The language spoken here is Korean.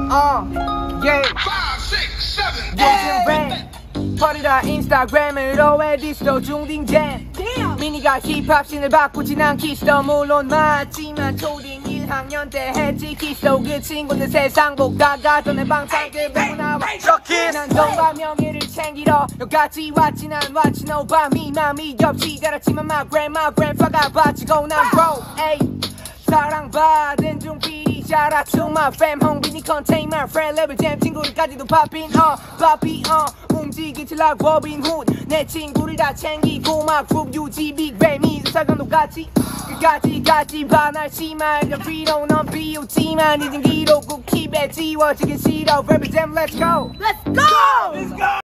yeah. 5, 6, 7, 요즘 랩 버리라 인스타그램으로 에디스도 중딩잼 미니가 힙합씬을 바꾸진 않기스도 물론 맞지만 초딩 1학년 때 했지 키스도 그 친구는 세상 보다가 전에 방탄들 보고 나와 난 돈과 명예를 챙기러 여기까지 왔지 난 왔지 no 밤이 맘이 없이 자랐지만 my grandpa가 바치고 난 bro 에이 사랑받은 중필이 shout out to my fam 홍빈이 contain my friend Rabel Jams 친구들까지도 POPIN POPIN 움직이지 like 로빈후드 내 친구를 다 챙기고 my group 유지 BIgwave 민석형도 같이 끝까지 반할 심할 필요 넌 비웃지만 이젠 기록 꼭 힙에 지워지긴 싫어 Rabel Jams let's go